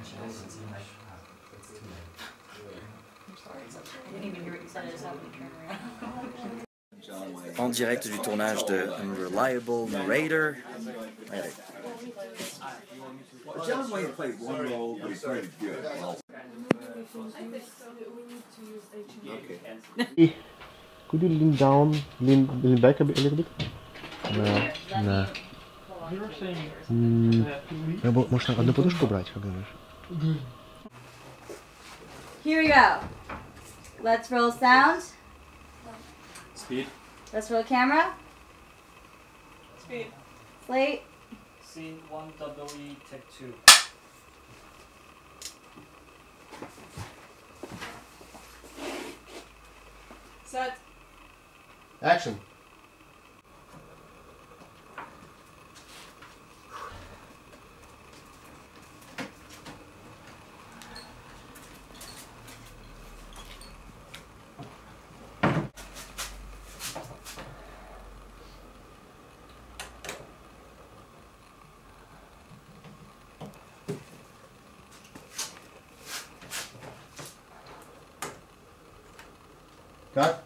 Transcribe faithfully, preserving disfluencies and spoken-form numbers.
En direct du tournage de Unreliable Narrator. Allez. John Wayne played one role, but he played good. Okay. Could you lean down, lean, lean back a, bit, a little bit? No. No. Mm. No, bo można одну подушку брать, как говоришь. Here we go. Let's roll sound. Speed. Let's roll camera. Speed. Slate. Scene one, double E, take two. Set. Action. Cut.